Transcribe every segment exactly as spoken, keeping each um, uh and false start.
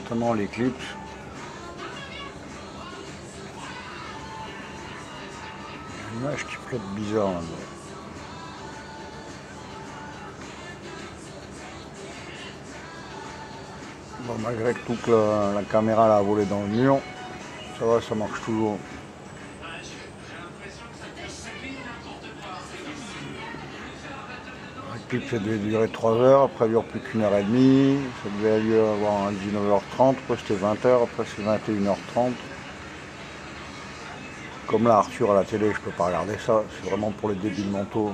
attendant l'éclipse. Une image qui flotte bizarre là. Bon, malgré que toute la, la caméra l'a volé dans le mur, ça va, ça marche toujours. L'éclipse devait durer trois heures, après il dure plus qu'une heure et demie, ça devait lieu avoir un dix-neuf heures trente, après c'était vingt heures, après c'est vingt et une heures trente. Comme là Arthur à la télé, je peux pas regarder ça, c'est vraiment pour les débiles mentaux.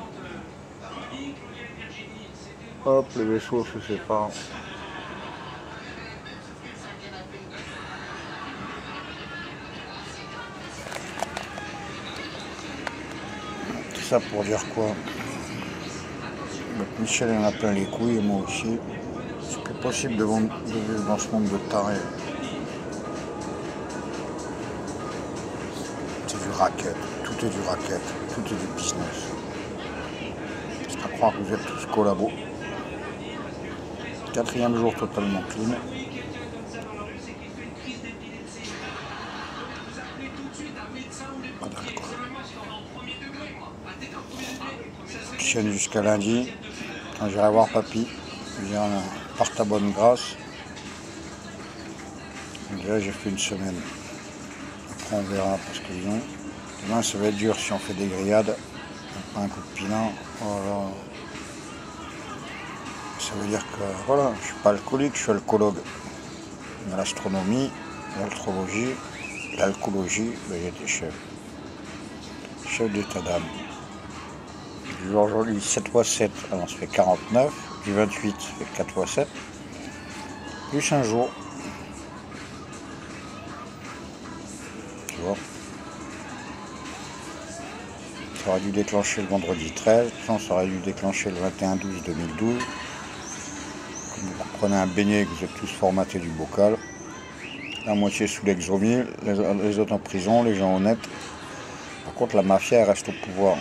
Hop, les vaisseaux se séparent. Tout ça pour dire quoi? Donc Michel en a plein les couilles et moi aussi. C'est plus possible de vivre dans ce monde de tarés. C'est du racket, tout est du racket, tout est du business. C'est à croire que vous êtes tous collabos. Quatrième jour totalement clean. Pas d'alcool. Chaîne jusqu'à lundi. Quand j'irai voir papy, je dirai par ta bonne grâce. Déjà j'ai fait une semaine. Après on verra parce que disons, demain ça va être dur si on fait des grillades. On prend un coup de pilin. Voilà. Ça veut dire que voilà, je suis pas alcoolique, je suis alcoologue. Il y a l'astronomie, l'astrologie, l'alcoologie, ben, j'étais chef. Chef d'état d'âme. Du jour aujourd'hui sept fois sept, alors ça fait quarante-neuf. Du vingt-huit, ça fait quatre fois sept. Plus un jour. Tu vois. Ça aurait dû déclencher le vendredi treize, ça aurait dû déclencher le vingt et un douze deux mille douze. Comme vous prenez un beignet et que vous êtes tous formatés du bocal. La moitié sous l'exomile, les autres en prison, les gens honnêtes. Par contre, la mafia, elle reste au pouvoir.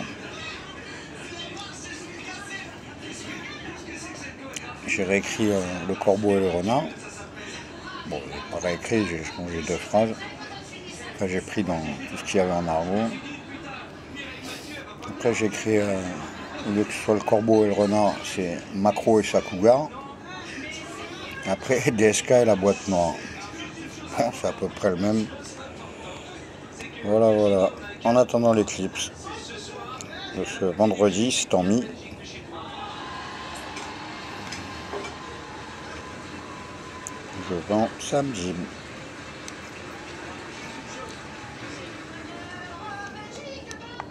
J'ai réécrit euh, Le Corbeau et le Renard. Bon, j'ai pas réécrit, j'ai changé deux phrases. Après, j'ai pris dans tout ce qu'il y avait en argot. Après, j'ai écrit, euh, au lieu que ce soit Le Corbeau et le Renard, c'est Macro et sa cougar. Après, D S K et la boîte noire. Bon, c'est à peu près le même. Voilà, voilà. En attendant l'éclipse de ce vendredi, c'est en mi. Je vends samedi.